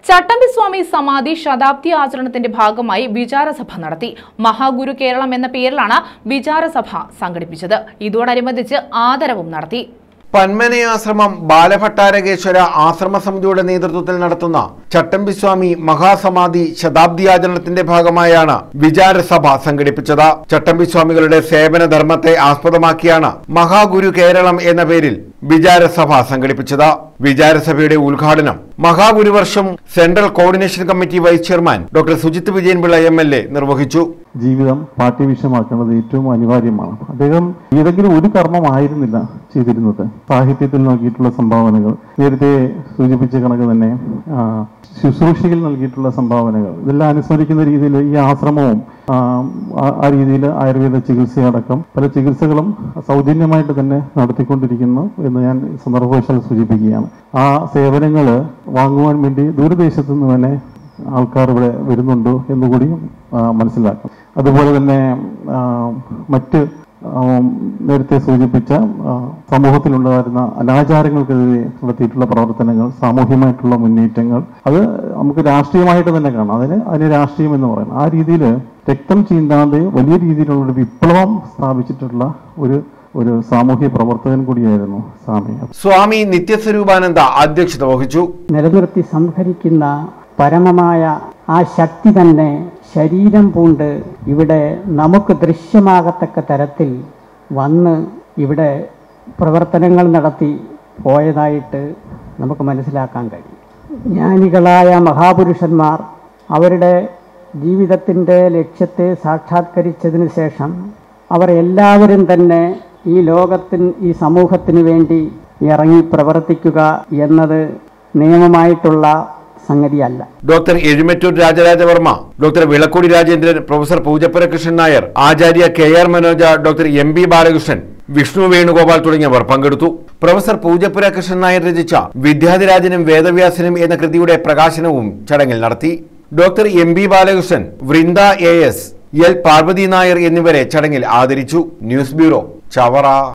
ചട്ടമ്പിസ്വാമി സമാധി ശതാബ്ദി ആചരണത്തിന്റെ ഭാഗമായി വിചാരസഭ നടത്തി. മഹാഗുരു കേരളം എന്ന പേരിലാണ് വിചാരസഭ സംഘടിപ്പിച്ചത്. ഇതോടനുബന്ധിച്ച് ആദരവും നടത്തി. പന്മനയാശ്രമം ബാലഭട്ടാരകേശ്വര ആശ്രമ സമിതിയുടെ നേതൃത്വത്തിൽ നടത്തുന്ന ചട്ടമ്പിസ്വാമി മഹാസമാധി ശതാബ്ദിയാചരണത്തിന്റെ ഭാഗമായാണ് വിചാരസഭ സംഘടിപ്പിച്ചത്. ചട്ടമ്പിസ്വാമികളുടെ സേവന ധർമ്മത്തെ ആസ്പദമാക്കിയാണ് മഹാഗുരു കേരളം എന്ന പേരിൽ വിചാരസഭ സംഘടിപ്പിച്ചത്. വിചാരസഭയുടെ ഉദ്ഘാടനം മഹാഗുരുവർഷം central coordination committee vice chairman doctor Sujith Vijayanpillai MLA നിർവഹിച്ചു. ജീവിതം പാഠ്യവിഷയമാക്കേണ്ടത് ഏറ്റവും അനിവാര്യമാണ്. അദ്ദേഹം ഏതെങ്കിലും ഒരു കർമ്മമായിരുന്നില്ല ചെയ്തിരുന്നത്. സാഹിത്യത്തിൽ നൽകിയിട്ടുള്ള സംഭാവനകൾ, നേരത്തെ സൂചിപ്പിച്ച കണക്ക് തന്നെ ശുശ്രൂഷയിൽ നൽകിയിട്ടുള്ള സംഭാവനകൾ, ഇതെല്ലാം അനുസ്മരിക്കുന്ന രീതിയിൽ ഈ ആശ്രമവും ആ രീതിയിൽ ആയുർവേദ ചികിത്സയടക്കം പല ചികിത്സകളും സൗജന്യമായിട്ട് തന്നെ നടത്തിക്കൊണ്ടിരിക്കുന്നു എന്ന് ഞാൻ സന്ദർഭവശാൽ സൂചിപ്പിക്കുകയാണ്. ആ സേവനങ്ങൾ വാങ്ങുവാൻ വേണ്ടി ദൂരദേശത്തു നിന്ന് തന്നെ ആൾക്കാർ ഇവിടെ വരുന്നുണ്ടോ എന്നുകൂടി മനസ്സിലാക്കാം. അതുപോലെ തന്നെ മറ്റ് നേരത്തെ സൂചിപ്പിച്ച സമൂഹത്തിലുണ്ടായിരുന്ന അനാചാരങ്ങൾക്കെതിരെ നടത്തിയിട്ടുള്ള പ്രവർത്തനങ്ങൾ, സാമൂഹ്യമായിട്ടുള്ള മുന്നേറ്റങ്ങൾ, അത് നമുക്ക് രാഷ്ട്രീയമായിട്ട് തന്നെ കാണാം. അതിന് രാഷ്ട്രീയം എന്ന് പറയുന്നത് ആ രീതിയിൽ രക്തം ചീന്താതെ വലിയ രീതിയിലുള്ള ഒരു വിപ്ലവം സ്ഥാപിച്ചിട്ടുള്ള ഒരു സാമൂഹ്യ പ്രവർത്തകൻ കൂടിയായിരുന്നു സ്വാമി നിത്യസ്വരൂപാനന്ദ അധ്യക്ഷത വഹിച്ചു. നിലനിർത്തി സംഹരിക്കുന്ന പരമമായ ആ ശക്തി തന്നെ ശരീരം പൂണ്ട് ഇവിടെ നമുക്ക് ദൃശ്യമാകത്തക്ക തരത്തിൽ വന്ന് ഇവിടെ പ്രവർത്തനങ്ങൾ നടത്തി പോയതായിട്ട് നമുക്ക് മനസ്സിലാക്കാൻ കഴിയും. ജ്ഞാനികളായ മഹാപുരുഷന്മാർ അവരുടെ ജീവിതത്തിൻ്റെ ലക്ഷ്യത്തെ സാക്ഷാത്കരിച്ചതിന് ശേഷം അവർ എല്ലാവരും തന്നെ ഈ ഈ സമൂഹത്തിന് വേണ്ടി ഇറങ്ങി പ്രവർത്തിക്കുക എന്നത് നിയമമായിട്ടുള്ള സംഗതിയല്ല. Doctor Ezhumattoor Rajarajavarma, doctor Vilakkudy Rajendran, professor Poojappura Krishnan Nair, Acharya KR Manoja, doctor MB Balakrishnan, Vishnu Venugopal തുടങ്ങിയവർ പങ്കെടുത്തു. പ്രൊഫസർ പൂജപ്പുര കൃഷ്ണൻ നായർ രചിച്ച വിദ്യാധിരാജനും വേദവ്യാസനും എന്ന കൃതിയുടെ പ്രകാശനവും ചടങ്ങിൽ നടത്തി. Doctor MB Balakrishnan, Vrinda AS, L Parvathy Nair എന്നിവരെ ചടങ്ങിൽ ആദരിച്ചു. News bureau, Chavara.